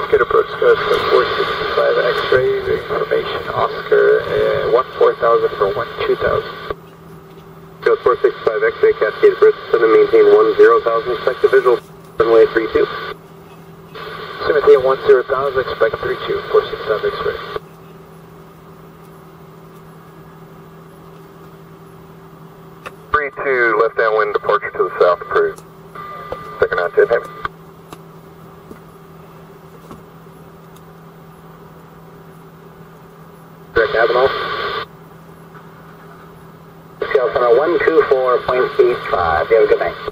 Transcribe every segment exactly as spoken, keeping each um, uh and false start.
Good approach, Scout four sixty-five X-ray, information Oscar, uh, one four thousand for one two thousand. Scout four sixty-five X-ray, Cascade approach, seven maintain one zero thousand, expect the visual, runway three two. Maintain one zero thousand, expect three two, four sixty-five X-ray. three two, left downwind departure to the south, approved. Second out ten, heavy. Direct Avenal. Scout Center one two four point eight five, you have a good night.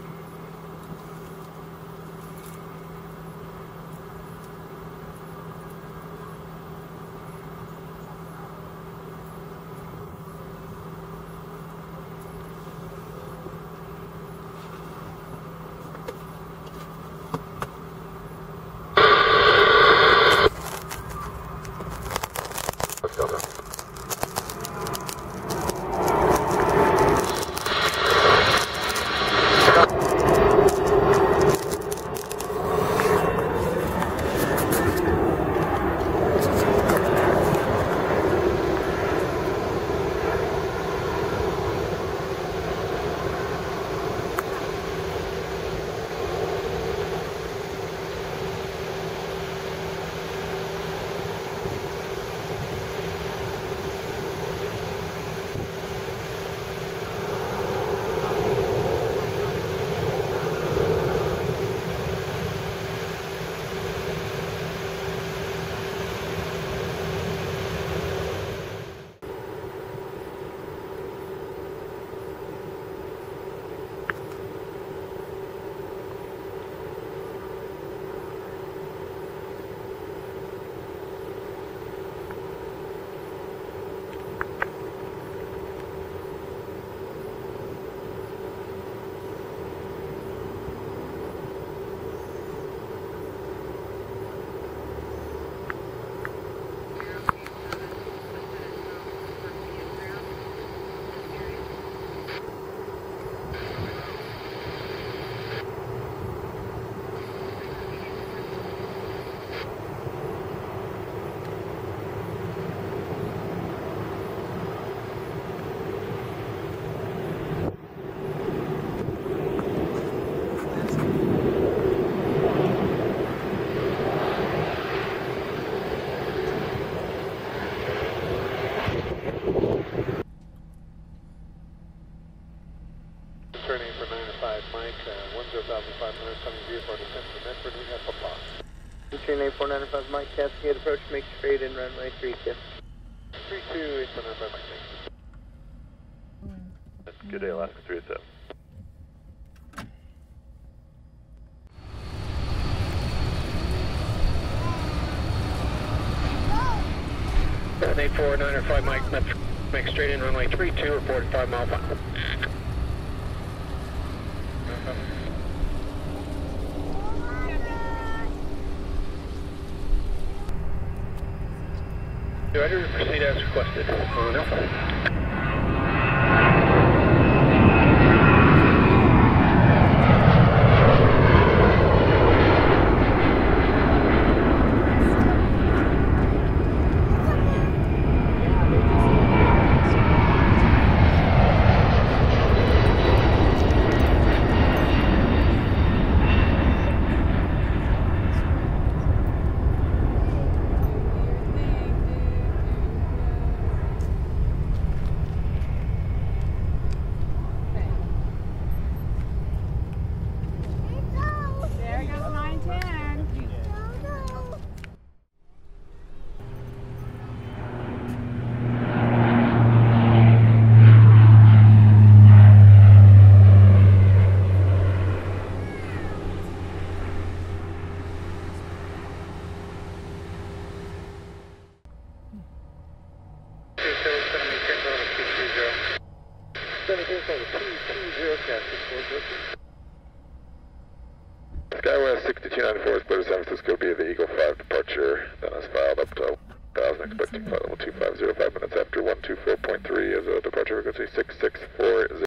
Turning for nine to five, Mike, uh, one zero thousand five hundred, coming vehicle descent to Medford, we have Papa. Turn nine four nine five, Mike, Cascade approach, make straight in runway three two. three two, eight seven nine five, Mike, thanks. Good day, Alaska three seven. eight four nine five, Mike, Medford, make straight in runway three two, report five mile final. Ready to proceed as requested. On Alpha. Skywest sixty-two ninety-four is clear to San Francisco via the Eagle five departure. Then is filed up to one thousand, expecting flight level two five zero, five minutes after one two four point three as a departure frequency six six four zero.